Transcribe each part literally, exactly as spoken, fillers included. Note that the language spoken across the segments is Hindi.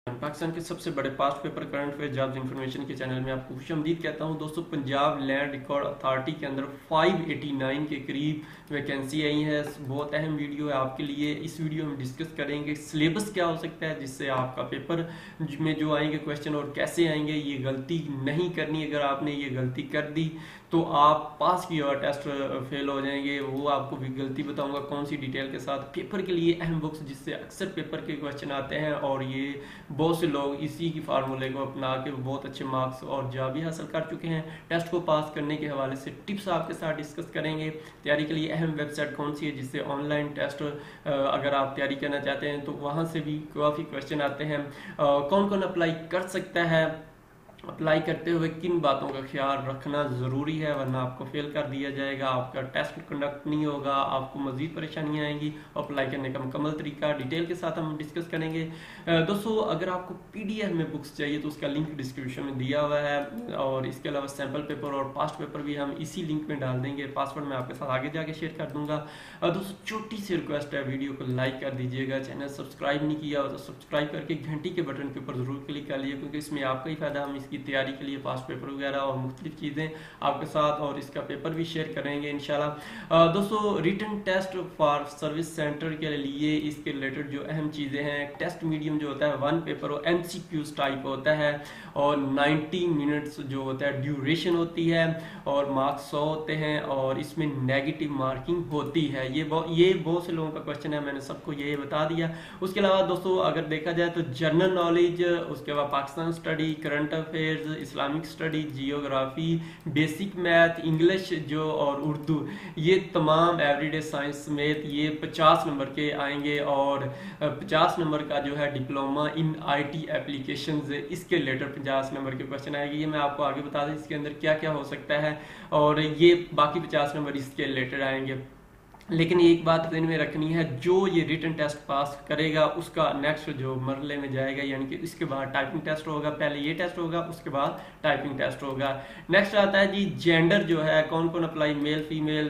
पाकिस्तान के सबसे बड़े past paper current affair jobs information के चैनल में आपको खुशामदीद कहता हूं। दोस्तों, पंजाब लैंड रिकॉर्ड अथॉरिटी के अंदर पाँच सौ नवासी के करीब वैकेंसी आई है। बहुत अहम वीडियो है आपके लिए। इस वीडियो में डिस्कस करेंगे सिलेबस क्या हो सकता है जिससे आपका पेपर में जो आएंगे क्वेश्चन और कैसे आएंगे। ये गलती नहीं करनी, अगर आपने ये गलती कर दी तो आप पास की और टेस्ट फेल हो जाएंगे। वो आपको भी गलती बताऊंगा कौन सी डिटेल के साथ। पेपर के लिए अहम बुक्स जिससे अक्सर पेपर के क्वेश्चन आते हैं और ये बहुत से लोग इसी की फार्मूले को अपना के बहुत अच्छे मार्क्स और जॉब भी हासिल कर चुके हैं। टेस्ट को पास करने के हवाले से टिप्स आपके साथ डिस्कस करेंगे। तैयारी के लिए अहम वेबसाइट कौन सी है जिससे ऑनलाइन टेस्ट अगर आप तैयारी करना चाहते हैं तो वहाँ से भी काफ़ी क्वेश्चन आते हैं। कौन कौन अप्लाई कर सकता है, अप्लाई करते हुए किन बातों का ख्याल रखना ज़रूरी है, वरना आपको फेल कर दिया जाएगा, आपका टेस्ट कंडक्ट नहीं होगा, आपको मज़ीद परेशानियां आएंगी। अप्लाई करने का मुकम्मल तरीका डिटेल के साथ हम डिस्कस करेंगे। दोस्तों, अगर आपको पीडीएफ में बुक्स चाहिए तो उसका लिंक डिस्क्रिप्शन में दिया हुआ है और इसके अलावा सैम्पल पेपर और पास्ट पेपर भी हम इसी लिंक में डाल देंगे। पासवर्ड मैं आपके साथ आगे जाके शेयर कर दूंगा। दोस्तों, छोटी सी रिक्वेस्ट है, वीडियो को लाइक कर दीजिएगा। चैनल सब्सक्राइब नहीं किया तो सब्सक्राइब करके घंटी के बटन के ऊपर ज़रूर क्लिक कर लीजिए, क्योंकि इसमें आपका ही फायदा। हम की तैयारी के लिए पास्ट पेपर वगैरह और मुख्तलिफ चीज़ें आपके साथ और इसका पेपर भी शेयर करेंगे इंशाल्लाह। दोस्तों, written test for service center के लिए इसके रिलेटेड जो अहम चीज़ें हैं, टेस्ट मीडियम जो होता है वन पेपर वो एमसीक्यूज टाइप होता है और नब्बे मिनट्स जो होता है ड्यूरेशन होती है और मार्क्स सौ होते हैं और इसमें नेगेटिव मार्किंग होती है। ये बहुत ये बहुत से लोगों का क्वेश्चन है, मैंने सबको ये बता दिया। उसके अलावा दोस्तों, अगर देखा जाए तो जनरल नॉलेज, उसके बाद Pakistan study, current affair, Islamic study, geography, basic math, English जो और उर्दू, ये तमाम एवरीडे साइंस समेत ये पचास नंबर के आएंगे और पचास नंबर का जो है डिप्लोमा इन आईटी एप्लीकेशंस, इसके रिलेटेड पचास नंबर के क्वेश्चन आएंगे। ये मैं आपको आगे बता दूं इसके अंदर क्या क्या हो सकता है और ये बाकी पचास नंबर इसके रिलेटेड आएंगे। लेकिन एक बात ध्यान में रखनी है, जो ये रिटन टेस्ट पास करेगा उसका नेक्स्ट जो मरले में जाएगा, यानी कि इसके बाद टाइपिंग टेस्ट होगा। पहले ये टेस्ट होगा, उसके बाद टाइपिंग टेस्ट होगा। नेक्स्ट आता है जी जेंडर जो है, कौन कौन अप्लाई, मेल फीमेल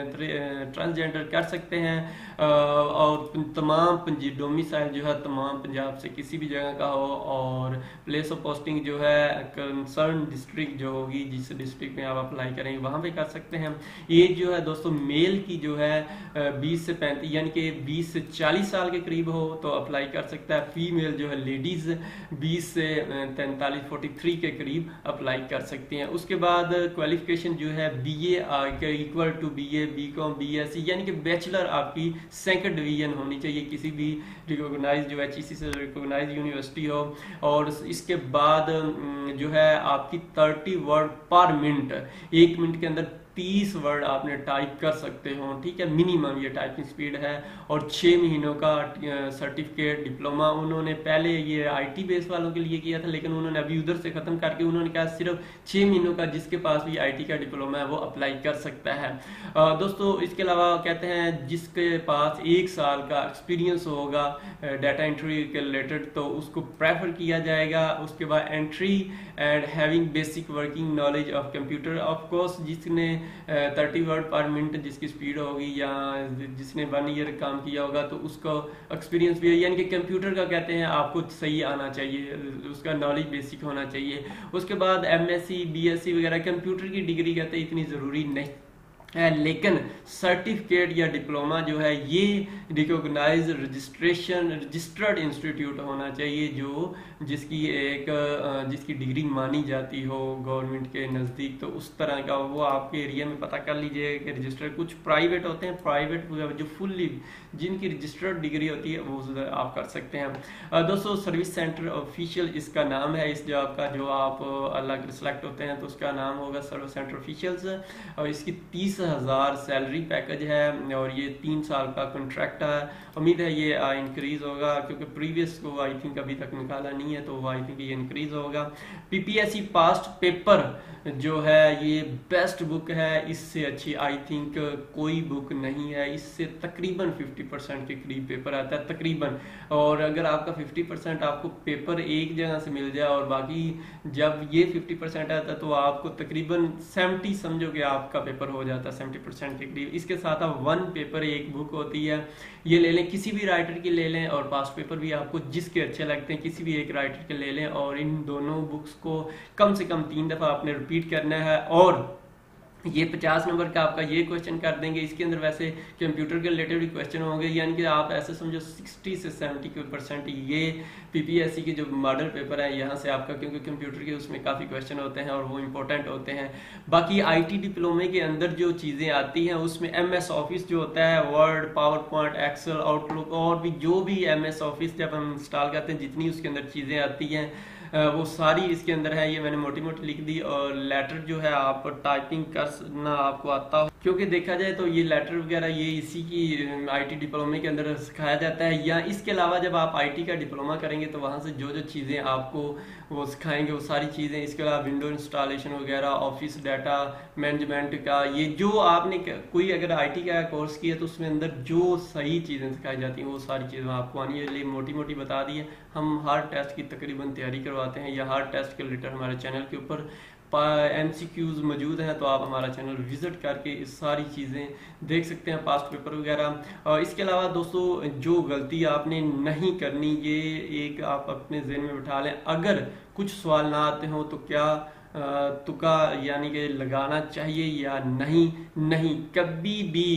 ट्रांसजेंडर कर सकते हैं और तमाम डोमिसाइल जो है तमाम पंजाब से किसी भी जगह का हो और प्लेस ऑफ पोस्टिंग जो है कंसर्न डिस्ट्रिक्ट जो होगी, जिस डिस्ट्रिक्ट में आप अप्लाई करेंगे वहाँ पे कर सकते हैं। एज जो है दोस्तों, मेल की जो है बीस से पैंतीस यानी कि बीस से चालीस साल के करीब हो तो अप्लाई कर सकता है। फीमेल जो है लेडीज बीस से तैंतालीस तैंतालीस के करीब अप्लाई कर सकती हैं। उसके बाद क्वालिफिकेशन जो है BA equal to BA, BCom, BSc यानी कि बैचलर आपकी सेकंड डिवीजन होनी चाहिए किसी भी रिकॉग्नाइज जो एचईसी से रिकॉग्नाइज यूनिवर्सिटी हो। और इसके बाद जो है आपकी तीस वर्ड पर मिनट, एक मिनट के अंदर तीस वर्ड आपने टाइप कर सकते हो, ठीक है, मिनिमम ये टाइपिंग स्पीड है। और छः महीनों का सर्टिफिकेट डिप्लोमा उन्होंने पहले ये आईटी बेस वालों के लिए किया था, लेकिन उन्होंने अभी उधर से ख़त्म करके उन्होंने कहा सिर्फ छः महीनों का जिसके पास भी आईटी का डिप्लोमा है वो अप्लाई कर सकता है। आ, दोस्तों, इसके अलावा कहते हैं जिसके पास एक साल का एक्सपीरियंस होगा डाटा एंट्री के रिलेटेड तो उसको प्रेफर किया जाएगा। उसके बाद entry and having basic working knowledge of computer, of course जिसने थर्टी वर्ड पर मिनट जिसकी स्पीड होगी या जिसने वन ईयर काम किया होगा तो उसको एक्सपीरियंस भी है, यानी कि कंप्यूटर का कहते हैं आपको सही आना चाहिए, उसका नॉलेज बेसिक होना चाहिए। उसके बाद एमएससी, बीएससी वगैरह कंप्यूटर की डिग्री कहते हैं इतनी ज़रूरी नहीं है, लेकिन सर्टिफिकेट या डिप्लोमा जो है ये रिकॉग्नाइज रजिस्ट्रेशन रजिस्टर्ड इंस्टीट्यूट होना चाहिए जो जिसकी एक जिसकी डिग्री मानी जाती हो गवर्नमेंट के नज़दीक, तो उस तरह का वो आपके एरिया में पता कर लीजिए कि रजिस्टर्ड। कुछ प्राइवेट होते हैं, प्राइवेट जो फुल्ली जिनकी रजिस्टर्ड डिग्री होती है वो आप कर सकते हैं। दोस्तों, सर्विस सेंटर ऑफिशियल इसका नाम है इस जॉब का, जो आप अलग सिलेक्ट होते हैं तो उसका नाम होगा सर्विस सेंटर ऑफिशियल्स और इसकी तीस हजार सैलरी पैकेज है और ये तीन साल का कॉन्ट्रैक्ट है। उम्मीद है ये इंक्रीज होगा क्योंकि प्रीवियस को आई थिंक अभी तक निकाला नहीं है तो आई थिंक ये इंक्रीज होगा। पीपीएससी पास्ट पेपर जो है ये बेस्ट बुक है, इससे अच्छी आई थिंक कोई बुक नहीं है। इससे तकरीबन पचास परसेंट के करीब पेपर आता है तकरीबन, और अगर आपका पचास परसेंट आपको पेपर एक जगह से मिल जाए और बाकी जब ये पचास परसेंट आता है तो आपको तकरीबन सत्तर समझो कि आपका पेपर हो जाता है। होता है सेवेंटी परसेंट के करीब। इसके साथ आप वन पेपर एक बुक होती है, ये ले लें, किसी भी राइटर की ले लें, और पास्ट पेपर भी आपको जिसके अच्छे लगते हैं किसी भी एक राइटर के ले लें, और इन दोनों बुक्स को कम से कम तीन दफ़ा आपने रिपीट करना है। और ये पचास नंबर का आपका ये क्वेश्चन कर देंगे। इसके अंदर वैसे कंप्यूटर के रिलेटेड भी क्वेश्चन होंगे, यानी कि आप ऐसे समझो साठ से सत्तर परसेंट ये पीपीएससी के जो मॉडल पेपर है यहाँ से आपका, क्योंकि कंप्यूटर के उसमें काफ़ी क्वेश्चन होते हैं और वो इंपॉर्टेंट होते हैं। बाकी आईटी डिप्लोमे के अंदर जो चीज़ें आती हैं उसमें एमएस ऑफिस जो होता है, Word, PowerPoint, Excel, Outlook, और भी जो भी एमएस ऑफिस जब हम इंस्टॉल करते हैं जितनी उसके अंदर चीज़ें आती हैं वो सारी इसके अंदर है। ये मैंने मोटी मोटी लिख दी। और लेटर जो है आप टाइपिंग करना आपको आता हो, क्योंकि देखा जाए तो ये लेटर वगैरह ये इसी की आईटी डिप्लोमे के अंदर सिखाया जाता है। या इसके अलावा जब आप आईटी का डिप्लोमा करेंगे तो वहाँ से जो जो चीज़ें आपको वो सिखाएंगे वो सारी चीज़ें, इसके अलावा विंडो इंस्टॉलेशन वगैरह, ऑफिस डाटा मैनेजमेंट का, ये जो आपने कोई अगर आईटी का कोर्स किया तो उसमें अंदर जो सही चीज़ें सिखाई जाती हैं वो सारी चीज़ें आपको आनी है। मोटी मोटी बता दी है। हम हर टेस्ट की तकरीबन तैयारी करवाते हैं, या हर टेस्ट के रिलेटेड हमारे चैनल के ऊपर एमसीक्यूज मौजूद हैं, तो आप हमारा चैनल विजिट करके इस सारी चीज़ें देख सकते हैं, पास्ट पेपर वगैरह। और इसके अलावा दोस्तों जो गलती आपने नहीं करनी, ये एक आप अपने ज़हन में बिठा लें, अगर कुछ सवाल ना आते हों तो क्या तुक्का यानी कि लगाना चाहिए या नहीं। नहीं, कभी भी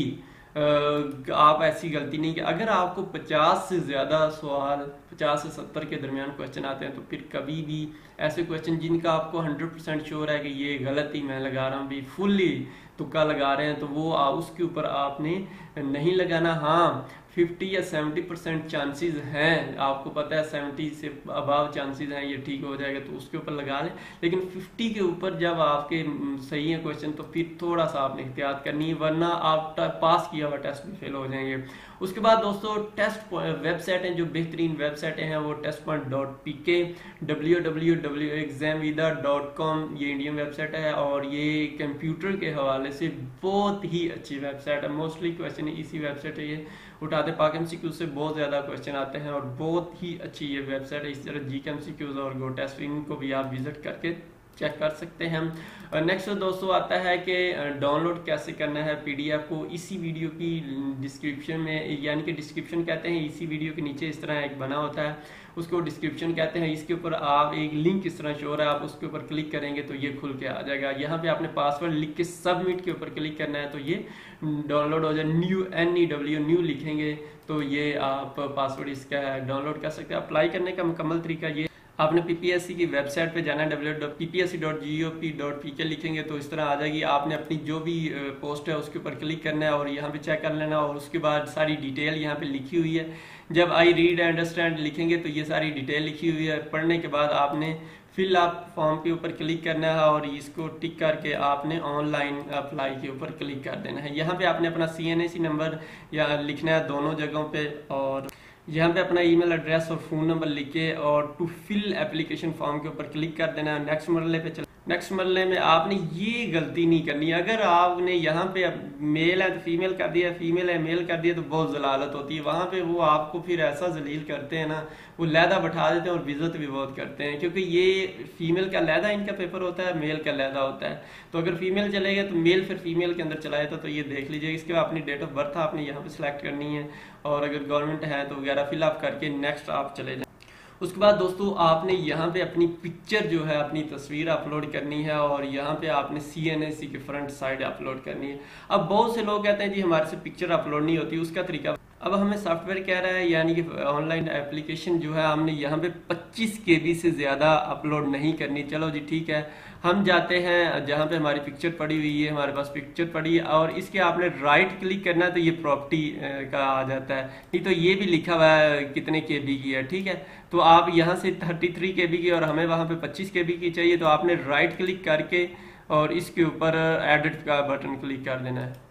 आप ऐसी गलती नहीं कि अगर आपको पचास से ज़्यादा सवाल पचास से सत्तर के दरमियान क्वेश्चन आते हैं तो फिर कभी भी ऐसे क्वेश्चन जिनका आपको हंड्रेड परसेंट श्योर है कि ये गलत ही मैं लगा रहा हूँ, भी फुल्ली तुक्का लगा रहे हैं, तो वो आ, उसके ऊपर आपने नहीं लगाना। हाँ, फिफ्टी या सेवेंटी परसेंट चांसेस हैं, आपको पता है सेवेंटी से अबाव चांसेस हैं ये ठीक हो जाएगा, तो उसके ऊपर लगा लें। लेकिन फिफ्टी के ऊपर जब आपके सही है क्वेश्चन तो फिर थोड़ा सा आपने एहतियात करनी है, वरना आप पास किया हुआ टेस्ट भी फेल हो जाएंगे। उसके बाद दोस्तों टेस्ट वेबसाइट हैं, जो बेहतरीन वेबसाइटें हैं वो test point dot P K, W W W ExamVeda dot com, ये इंडियन वेबसाइट है और ये कंप्यूटर के हवाले से बहुत ही अच्छी वेबसाइट है। मोस्टली क्वेश्चन इसी वेबसाइट है ये उठाते, पाक एमसीक्यू से बहुत ज़्यादा क्वेश्चन आते हैं और बहुत ही अच्छी ये वेबसाइट है। इस तरह जी के एमसीक्यूज और गो टेस्ट, इनको भी आप विजिट करके चेक कर सकते हैं। नेक्स्ट दोस्तों आता है कि डाउनलोड कैसे करना है पीडीएफ को। इसी वीडियो की डिस्क्रिप्शन में, यानी कि डिस्क्रिप्शन कहते हैं, इसी वीडियो के नीचे इस तरह एक बना होता है, उसको डिस्क्रिप्शन कहते हैं। इसके ऊपर आप एक लिंक इस तरह शो हो रहा है, आप उसके ऊपर क्लिक करेंगे तो ये खुल के आ जाएगा। यहाँ पे आपने पासवर्ड लिख के सबमिट के ऊपर क्लिक करना है तो ये डाउनलोड हो जाए। New N E W new लिखेंगे तो ये आप पासवर्ड इसका डाउनलोड कर सकते हैं। अप्लाई करने का मुकम्मल तरीका ये, आपने पीपीएससी की वेबसाइट पे जाना है, W W W dot P P S C dot G O P dot P K लिखेंगे तो इस तरह आ जाएगी। आपने अपनी जो भी पोस्ट है उसके ऊपर क्लिक करना है और यहाँ पे चेक कर लेना, और उसके बाद सारी डिटेल यहाँ पे लिखी हुई है। जब आई रीड एंड अंडरस्टैंड लिखेंगे तो ये सारी डिटेल लिखी हुई है। पढ़ने के बाद आपने फिल आप फॉर्म के ऊपर क्लिक करना है और इसको टिक करके आपने ऑनलाइन अप्लाई के ऊपर क्लिक कर देना है। यहाँ पे आपने अपना C N A C number या लिखना है दोनों जगहों पे, और यहाँ पे अपना ईमेल एड्रेस और फ़ोन नंबर लिख के और टू फिल एप्लीकेशन फॉर्म के ऊपर क्लिक कर देना है। नेक्स्ट मरले पे चल नेक्स्ट मरले में आपने ये गलती नहीं करनी। अगर आपने यहाँ पे मेल है तो फीमेल कर दिया, फीमेल है मेल कर दिया तो बहुत जलालत होती है। वहाँ पे वो आपको फिर ऐसा जलील करते हैं ना, वो लहदा बैठा देते हैं और बेइज्जत भी बहुत करते हैं, क्योंकि ये फीमेल का लहदा इनका पेपर होता है, मेल का लहदा होता है। तो अगर फीमेल चलेगा तो मेल फिर फीमेल के अंदर चला जाता, तो ये देख लीजिए। इसके बाद अपनी डेट ऑफ बर्थ आपने यहाँ पे सिलेक्ट करनी है, और अगर गवर्नमेंट है तो वगैरह फिलअप करके नेक्स्ट आप चले जाए। उसके बाद दोस्तों आपने यहाँ पे अपनी पिक्चर जो है, अपनी तस्वीर अपलोड करनी है, और यहाँ पे आपने सी एन ए सी के फ्रंट साइड अपलोड करनी है। अब बहुत से लोग कहते हैं जी हमारे से पिक्चर अपलोड नहीं होती, उसका तरीका अब हमें सॉफ्टवेयर कह रहा है, यानी कि ऑनलाइन एप्लीकेशन जो है हमने यहाँ पे पच्चीस के बी से ज़्यादा अपलोड नहीं करनी। चलो जी ठीक है, हम जाते हैं जहाँ पे हमारी पिक्चर पड़ी हुई है, हमारे पास पिक्चर पड़ी है, और इसके आपने राइट क्लिक करना है तो ये प्रॉपर्टी का आ जाता है। नहीं तो ये भी लिखा हुआ है कितने के बी की है, ठीक है। तो आप यहाँ से थर्टी थ्री के बी की और हमें वहाँ पे पच्चीस के बी की चाहिए, तो आपने राइट क्लिक करके और इसके ऊपर एडिट का बटन क्लिक कर देना है।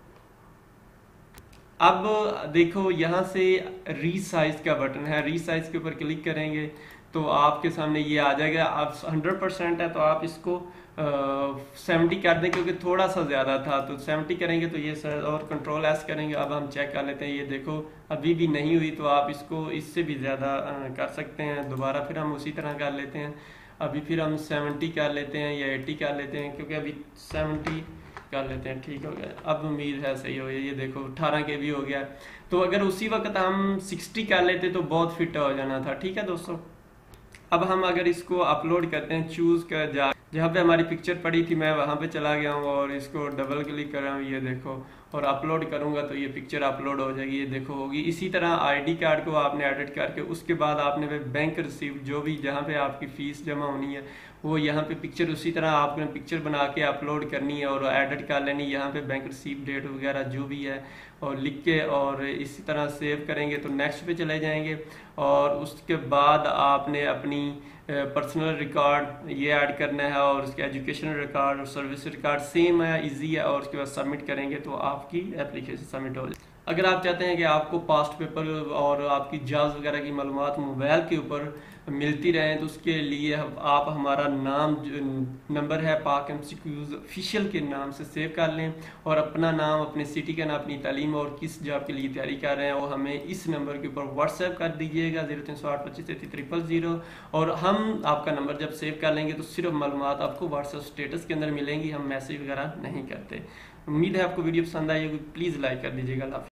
अब देखो यहाँ से रीसाइज का बटन है, रीसाइज के ऊपर क्लिक करेंगे तो आपके सामने ये आ जाएगा। आप हंड्रेड परसेंट है तो आप इसको सेवेंटी कर दें, क्योंकि थोड़ा सा ज़्यादा था, तो सेवेंटी करेंगे तो ये सर, और कंट्रोल एस करेंगे। अब हम चेक कर लेते हैं, ये देखो अभी भी नहीं हुई, तो आप इसको इससे भी ज़्यादा कर सकते हैं। दोबारा फिर हम उसी तरह कर लेते हैं, अभी फिर हम सेवेंटी कर लेते हैं या एट्टी कर लेते हैं, क्योंकि अभी सेवेंटी कर लेते हैं। ठीक हो गया, अब उम्मीद है सही हो गया। ये देखो अठारह के भी हो गया। तो अगर उसी वक्त हम साठ कर लेते तो बहुत फिट हो जाना था। ठीक है दोस्तों, अब हम अगर इसको अपलोड करते हैं, चूज कर जा जहाँ पे हमारी पिक्चर पड़ी थी मैं वहाँ पे चला गया हूँ और इसको डबल क्लिक कर रहा हूँ, ये देखो, और अपलोड करूँगा तो ये पिक्चर अपलोड हो जाएगी, ये देखो होगी। इसी तरह आईडी कार्ड को आपने एडिट करके उसके बाद आपने बैंक रिसीप्ट जो भी जहाँ पे आपकी फीस जमा होनी है वो यहाँ पे पिक्चर उसी तरह आपने पिक्चर बना के अपलोड करनी है और एडिट कर लेनी है। यहाँ पे बैंक रिसीप्ट डेट वगैरह जो भी है और लिख के और इसी तरह सेव करेंगे तो नेक्स्ट पे चले जाएंगे। और उसके बाद आपने अपनी पर्सनल रिकॉर्ड ये ऐड करना है और उसके एजुकेशनल रिकॉर्ड और सर्विस रिकॉर्ड सेम है, इजी है, और उसके बाद सबमिट करेंगे तो आपकी एप्लीकेशन सबमिट हो जाए। अगर आप चाहते हैं कि आपको पास्ट पेपर और आपकी जॉब्स वगैरह की मालूमात मोबाइल के ऊपर मिलती रहें तो उसके लिए आप हमारा नाम नंबर है पाक एमसीक्यूज ऑफिशियल के नाम से सेव कर लें और अपना नाम, अपने सिटी का नाम, अपनी तालीम और किस जॉब के लिए तैयारी कर रहे हैं वो हमें इस नंबर के ऊपर व्हाट्सएप कर दीजिएगा जीरो तीन सौ आठ पच्चीस तैंतीस ट्रिपल जीरो। और हम आपका नंबर जब सेव कर लेंगे तो सिर्फ मालूमात आपको व्हाट्सएप स्टेटस के अंदर मिलेंगी, हम मैसेज वगैरह नहीं करते। उम्मीद है आपको वीडियो पसंद आई होगी, प्लीज़ लाइक कर दीजिएगा।